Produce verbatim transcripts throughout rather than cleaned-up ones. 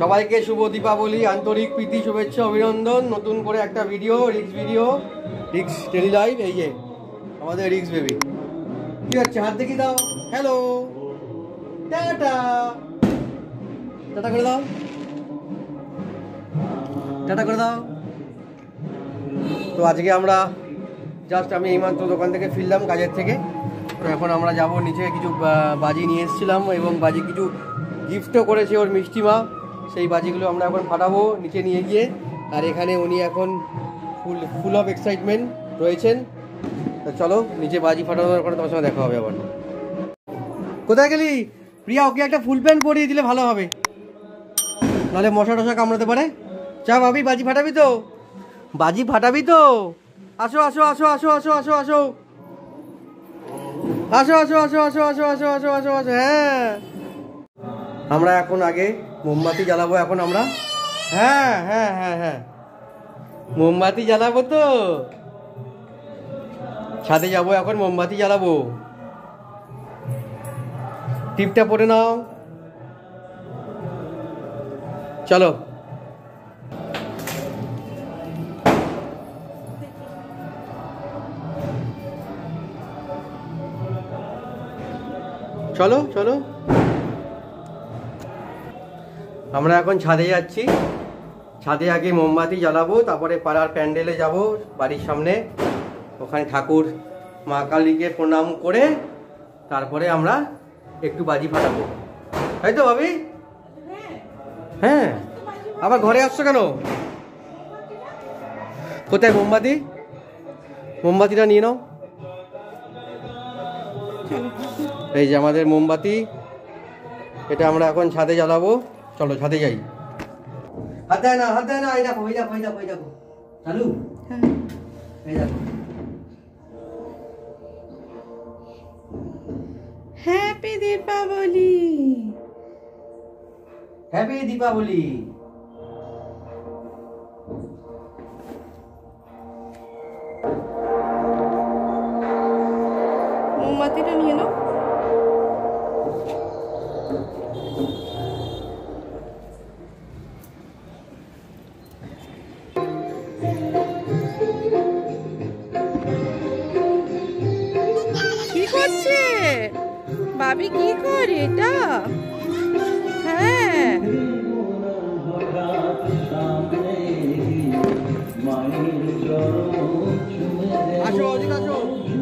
সবাইকে শুভ দীপাবলি, আন্তরিক প্রীতি, শুভেচ্ছা, অভিনন্দন। নতুন করে একটা ভিডিও, রিক্স ভিডিও, রিক্স টেলি লাইভ। এই যে আমাদের রিক্স বেবি কি হচ্ছে, হাত দেখি দাও। হ্যালো, টাটা টাটা করে দাও, টাটা করে দাও। তো আজকে আমরা জাস্ট আমি এইমাত্র দোকান থেকে ফিরলাম কাজের থেকে। তো এখন আমরা যাব নিচে, কিছু বাজি নিয়ে এসেছিলাম এবং বাজি কিছু গিফটও করেছে ওর মিষ্টি মা। সেই বাজিগুলো আমরা এখন ফাটাবো নিচে নিয়ে গিয়ে। আর এখানে উনি এখন ফুল ফুল অফ এক্সাইটমেন্ট রয়েছেন। তো চলো নিচে বাজি ফাটানোর পরে তোমার সঙ্গে দেখা হবে আবার। কোথায় গেলি প্রিয়া? ওকে একটা ফুল প্যান্ট পরিয়ে দিলে ভালো হবে, নাহলে মশা টশা কামড়াতে পারে। চা ভাবি, বাজি ফাটাবি তো? বাজি ফাটাবি তো? আসো আসো আসো আসো আসো আসো আসো আসো আসো আসো আসো আসো আসো আসো আসো আসো হ্যাঁ, আমরা এখন আগে মোমবাতি জ্বালাবো। এখন আমরা হ্যাঁ হ্যাঁ হ্যাঁ হ্যাঁ মোমবাতি জ্বালাবো। তো ছাদে যাবো এখন, মোমবাতি জ্বালাবো। টিপটা পরে নাও, চলো। চলো চলো আমরা এখন ছাদে যাচ্ছি। ছাদে আগে মোমবাতি জ্বালাবো, তারপরে পাড়ার প্যান্ডেলে যাব বাড়ির সামনে। ওখানে ঠাকুর মা কালীকে প্রণাম করে তারপরে আমরা একটু বাজি ফাটাবো, তাই তো ভাবি? হ্যাঁ, আবার ঘরে আসছো কেন? কোথায় মোমবাতি? মোমবাতিটা নিয়ে নাও। এই যে আমাদের মোমবাতি, এটা আমরা এখন ছাদে জ্বালাবো। চলো ছাদে যাই। হাত দেয় না, হাত দেয় না। এই দেখো, এই দেখো, এই দেখো, এই দেখো চালু। এই দেখো, হ্যাপি দীপাবলি, হ্যাপি দীপাবলি। মোমবাতিটা নিয়ে নাও। কি করছে ভাবি? কি করে এটা? হ্যাঁ, আসো ওদিকে আসো।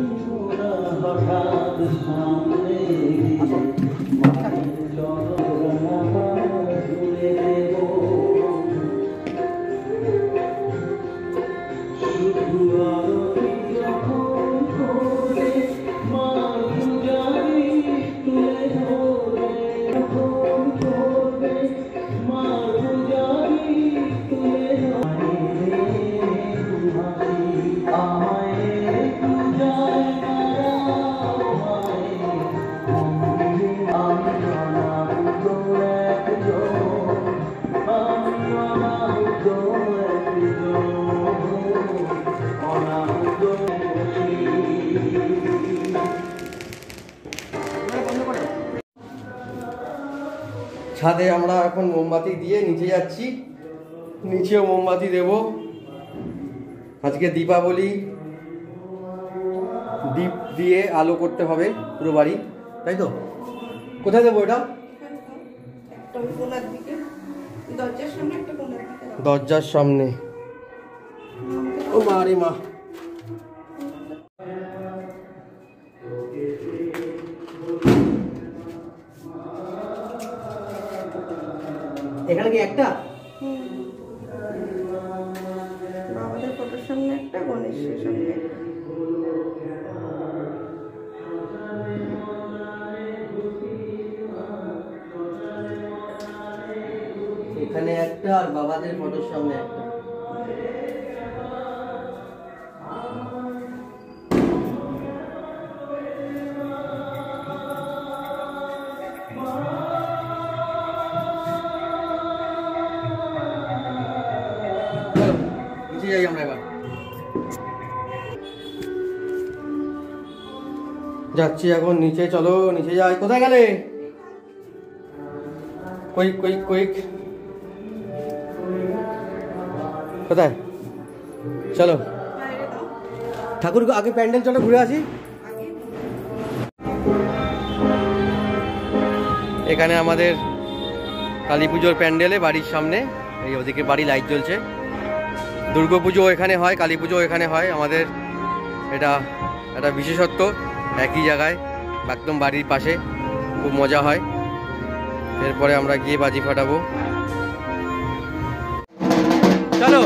ছাদে আমরা এখন মোমবাতি দিয়ে নিচে যাচ্ছি, নিচেও মোমবাতি দেব। আজকে দীপাবলি, দীপ দিয়ে আলো করতে হবে পুরো বাড়ি, তাই তো? কোথায় দেবো এটা? দরজার সামনে। ও মা রে মা, এখানে কি একটা? আমাদের ফটোর সামনে একটা, গণেশের সামনে একটা। এখানে একটা, আর বাবাদের ফটোর সামনে একটা। নিচে যাই আমরা এবার। যাচ্ছি এখন নিচে, চলো নিচে যাই। কোথায় গেলে? কুইক কুইক কুইক কোথায়? চলো ঠাকুর আগে প্যান্ডেল চলো ঘুরে আসি। এখানে আমাদের কালী পুজোর প্যান্ডেলে বাড়ির সামনে, এই ওদিকে বাড়ি লাইট জ্বলছে। দুর্গা পুজো এখানে হয়, কালী পুজো এখানে হয়। আমাদের এটা একটা বিশেষত্ব, একই জায়গায় একদম বাড়ির পাশে, খুব মজা হয়। এরপরে আমরা গিয়ে বাজি ফাটাবো। চলো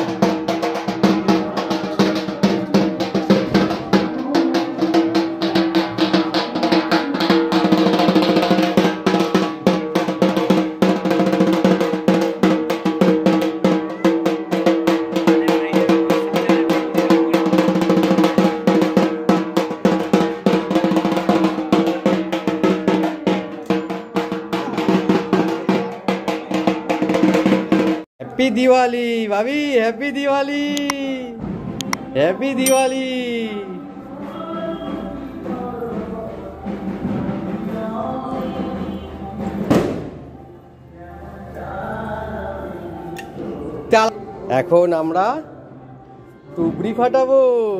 हैप्पी दिवाली भाभी, हैप्पी दिवाली, हैप्पी दिवाली। এখন আমরা টুবড়ি ফাটাবো।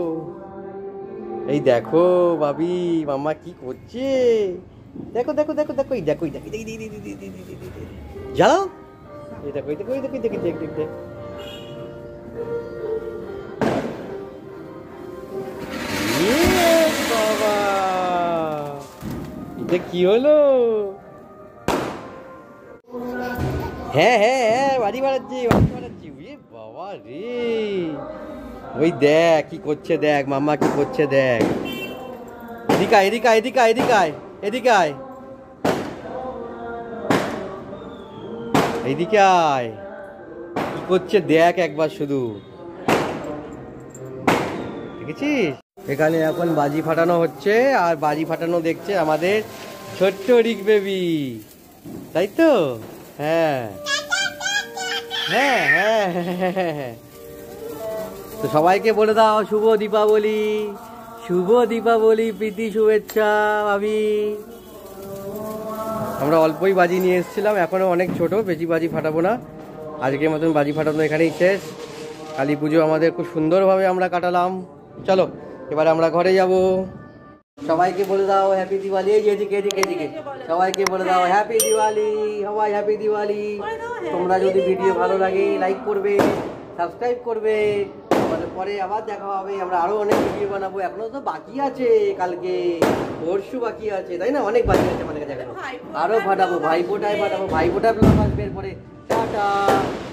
এই দেখো ভাবি মাম্মা কি করছে, দেখো দেখো দেখো দেখো, এই দেখো দেখো জ্বালাও, এই দেখো এই দেখো এই দেখো দেখি দেখ দেখ দেখ। বাবা এটা কি হলো? হ্যাঁ হ্যাঁ হ্যাঁ বাড়ি বাড়াচ্ছি বাড়ি বাড়াচ্ছি। বাবা রে, ওই দেখ কি করছে, দেখ মাম্মা কি করছে দেখ। এদিকে আয় এদিকে আয় এদিকে আয় এদিকে আয় এদিকে আয় এইদিকে আয়, কি করছে দেখ একবার শুধু, দেখেছিস? এখানে এখন বাজি ফাটানো হচ্ছে, আর বাজি ফাটানো দেখছে আমাদের ছোট্ট রিক বেবি, তাই তো? হ্যাঁ হ্যাঁ হ্যাঁ হ্যাঁ। তো সবাইকে বলে দাও শুভ দীপাবলি, শুভ দীপাবলি, প্রীতি শুভেচ্ছা ভাবি। আমরা অল্পই বাজি নিয়ে এসেছিলাম, এখনও অনেক ছোট, বেশি বাজি ফাটাবো না। আজকের মতন বাজি ফাটানো এখানেই শেষ। কালী পুজো আমাদের খুব সুন্দরভাবে আমরা কাটালাম। চলো এবারে আমরা ঘরে যাব। সবাইকে বলে দাও হ্যাপি দিওয়ালি। এই এদিকে এদিকে এদিকে সবাইকে বলে দাও হ্যাপি দিওয়ালি, সবাই হ্যাপি দিওয়ালি। তোমরা যদি ভিডিও ভালো লাগে লাইক করবে, সাবস্ক্রাইব করবে। পরে আবার দেখা হবে, আমরা আরো অনেক ভিডিও বানাবো। এখনো তো বাকি আছে, কালকে পরশু বাকি আছে, তাই না? অনেক বাকি আছে আমাদের কাছে, আরো ফাটাবো, ভাইফোঁটায় ফাটাবো, ভাইফোঁটা ব্লগ আসবে এরপরে। টাটা।